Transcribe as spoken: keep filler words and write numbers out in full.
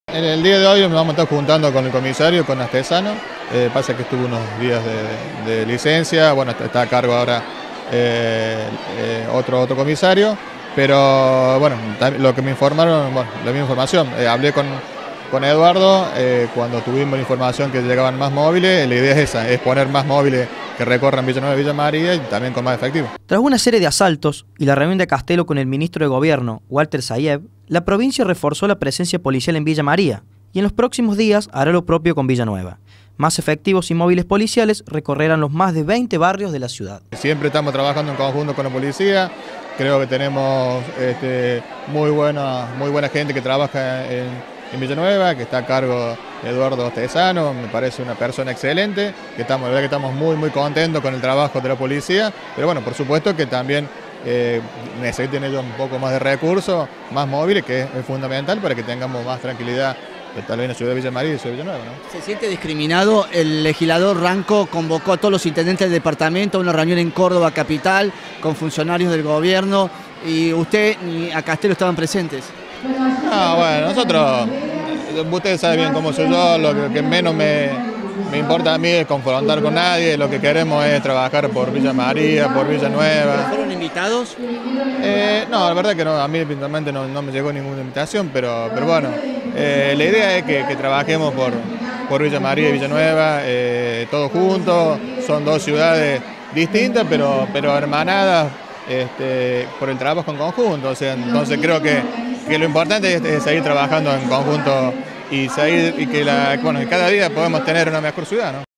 En el día de hoy nos vamos a estar juntando con el comisario, con Astesano. Eh, pasa que estuvo unos días de, de licencia, bueno, está, está a cargo ahora eh, eh, otro, otro comisario, pero bueno, lo que me informaron, bueno, la misma información, eh, hablé con, con Eduardo eh, cuando tuvimos la información que llegaban más móviles. La idea es esa, es poner más móviles que recorran Villanueva y Villa María y también con más efectivo. Tras una serie de asaltos y la reunión de Castelo con el ministro de Gobierno, Walter Sayeb, la provincia reforzó la presencia policial en Villa María y en los próximos días hará lo propio con Villanueva. Más efectivos y móviles policiales recorrerán los más de veinte barrios de la ciudad. Siempre estamos trabajando en conjunto con la policía. Creo que tenemos este, muy, buena, muy buena gente que trabaja en, en Villanueva, que está a cargo de Eduardo Astesano. Me parece una persona excelente, que estamos, la verdad que estamos muy, muy contentos con el trabajo de la policía, pero bueno, por supuesto que también eh, necesiten ellos un poco más de recursos, más móviles, que es, es fundamental para que tengamos más tranquilidad, tal vez en la ciudad de Villa María y ciudad de Villanueva, ¿no? ¿Se siente discriminado? El legislador Ranco convocó a todos los intendentes del departamento a una reunión en Córdoba capital con funcionarios del gobierno y usted y a Castelo estaban presentes. Ah, bueno, nosotros, ustedes saben bien cómo soy yo, lo que, que menos me, me importa a mí es confrontar con nadie, lo que queremos es trabajar por Villa María, por Villanueva. ¿Fueron invitados? Eh, no, la verdad que no, a mí principalmente no, no me llegó ninguna invitación, pero, pero bueno, eh, la idea es que, que trabajemos por, por Villa María y Villanueva, eh, todos juntos. Son dos ciudades distintas, pero, pero hermanadas este, por el trabajo en conjunto. O sea, entonces creo que, que lo importante es, es seguir trabajando en conjunto y, seguir, y que, la, bueno, que cada día podemos tener una mejor ciudad, ¿no?